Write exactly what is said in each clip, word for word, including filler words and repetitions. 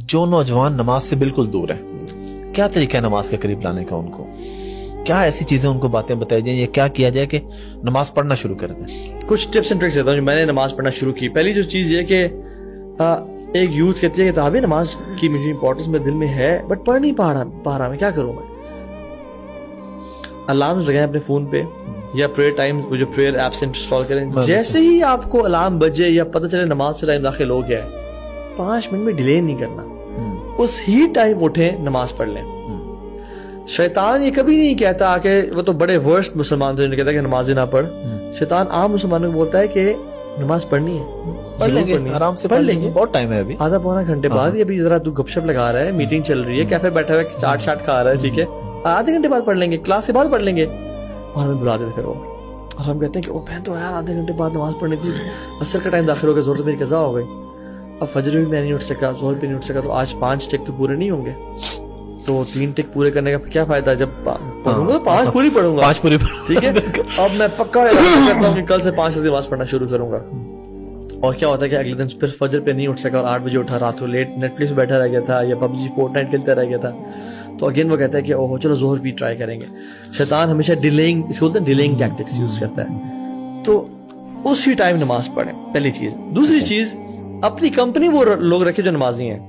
جو نوجوان نماز سے بالکل دور ہے، کیا طریقہ ہے نماز کے قریب لانے کا؟ ان کو کیا ایسی چیزیں ان کو باتیں بتائی جائیں یا کیا کیا جائے کہ نماز پڑھنا شروع کر دیں؟ کچھ ٹپس اینڈ ٹرکس دیتا ہوں جو میں نے نماز پڑھنا شروع کی. پہلی جو چیز یہ کہ ایک یوتھ کہتی ہے کہ تابع نماز کی مجھے امپورٹنس میں دل میں ہے بٹ پڑھ نہیں پا رہا پا رہا میں کیا کروں؟ میں الارمز لگائیں اپنے فون پہ یا پریئر ٹائم وہ جو پریئر ایپس انسٹال کریں. جیسے ہی آپ کو الارم بجے یا پتہ چلے نماز سے ٹائم داخل ہو گیا ہے، پانچ منٹ میں ڈیلے نہیں کرنا، اس ہی ٹائم اٹھیں نماز پڑھ لیں. شیطان یہ کبھی نہیں کہتا کہ وہ تو بڑے ورسٹ مسلمان تھے کہتا ہے کہ نماز نہ پڑھ. شیطان عام مسلمانوں کو بولتا ہے کہ نماز پڑھنی ہے، پڑھ لیں گے آرام سے، پڑھ لیں گے، بہت ٹائم ہے ابھی، آدھا پونا گھنٹے بعد. یہ ابھی ذرا تو گپ شپ لگا رہا ہے، میٹنگ چل رہی ہے، کیفے بیٹھا ہوا ہے، چاٹ شاٹ کھا رہا ہے، ٹھیک ہے، آدھے گھنٹے بعد پڑھ لیں گے، کلاس کے بعد پڑھ لیں گے. اور ہمیں بلا دیتے پھر وہ، اور ہم کہتے ہیں کہ او بہن تو یار آدھے گھنٹے بعد نماز پڑھنی تھی، عصر کا ٹائم داخل ہو گیا، زور تو میری قضا ہو گئی، اب فجر بھی میں نہیں اٹھ سکا، ظہر بھی نہیں اٹھ سکا، تو آج پانچ ٹیک تو پورے نہیں ہوں گے، تو تین ٹیک پورے کرنے کا کیا فائدہ؟ جب پڑھوں گا پانچ پوری پڑھوں گا، پانچ پوری ٹھیک ہے. اب میں پکا ارادہ کرتا ہوں کہ کل سے پانچ بجے نماز پڑھنا شروع کروں گا. اور کیا ہوتا ہے کہ اگلے دن پھر فجر پہ نہیں اٹھ سکا اور آٹھ بجے اٹھا، رات کو لیٹ نیٹ فلکس بیٹھا رہ گیا تھا یا پب جی فورٹ نائٹ کھیلتا رہ گیا تھا، تو اگین وہ کہتا ہے کہ اوہ چلو ظہر بھی ٹرائی کریں گے. شیطان ہمیشہ ڈیلیئنگ، اس کو بولتے ہیں ڈیلیئنگ ٹیکٹکس یوز کرتا ہے. تو اسی ٹائم نماز پڑھیں، پہلی چیز. دوسری چیز، اپنی کمپنی وہ لوگ رکھے جو نمازی ہیں،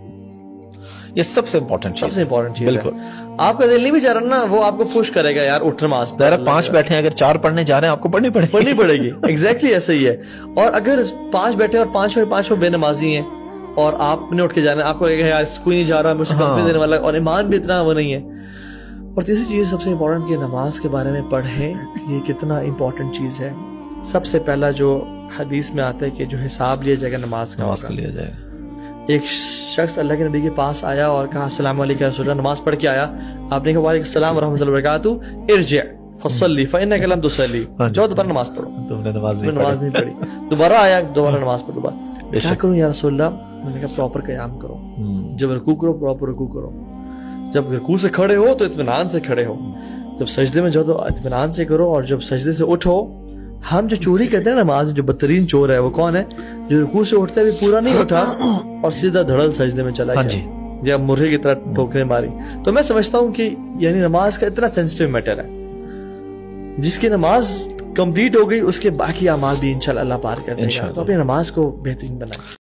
یہ سب سے امپورٹنٹ سب سے امپورٹنٹ چیز. بالکل، آپ کا دل نہیں بھی چاہ رہا نا، وہ آپ کو پش کرے گا یار اٹھ نماز پڑھ. پانچ بیٹھے ہیں، اگر چار پڑھنے جا رہے ہیں آپ کو پڑھنی پڑے پڑھنی پڑے گی. ایگزیکٹلی ایسا ہی ہے. اور اگر پانچ بیٹھے اور پانچ پانچ بے نمازی ہیں اور آپ نے اٹھ کے جانا ہے، آپ کو یار کوئی نہیں جا رہا، مجھ سے کمپنی دینے والا، اور ایمان بھی اتنا وہ نہیں ہے. اور تیسری چیز سب سے امپورٹنٹ کہ نماز کے بارے میں پڑھیں، یہ کتنا امپورٹنٹ چیز ہے. سب سے پہلا جو حدیث میں آتا ہے کہ جو حساب لیا جائے گا نماز کا، نماز کا لیا جائے گا. ایک شخص اللہ کے نبی کے پاس آیا اور کہا السلام علیکم یا رسول اللہ، نماز پڑھ کے آیا. آپ نے کہا وعلیکم السلام ورحمۃ اللہ وبرکاتہ، ارجع فصلی فإنک لم تصلی، جاؤ دوبارہ نماز پڑھو، تم نے نماز نماز نہیں پڑھی. دوبارہ آیا، دوبارہ نماز پڑھ. دوبارہ کیا کروں یا رسول اللہ؟ میں نے کہا پراپر قیام کرو، جب رکوع کرو پراپر رکوع کرو، جب رکوع سے کھڑے ہو تو اطمینان سے کھڑے ہو، جب سجدے میں جاؤ تو اطمینان سے کرو، اور جب سجدے سے اٹھو. ہم جو چوری کرتے ہیں نماز، جو بدترین چور ہے وہ کون ہے؟ جو رکوع سے اٹھتا ہے پورا نہیں اٹھا اور سیدھا دھڑل سجدے میں چلا گیا یا مرغے کی طرح ٹھوکریں ماری. تو میں سمجھتا ہوں کہ یعنی نماز کا اتنا سینسٹیو میٹر ہے، جس کی نماز کمپلیٹ ہو گئی اس کے باقی اعمال بھی انشاءاللہ اللہ پار کر دے گا. تو اپنی نماز کو بہترین بنائیں.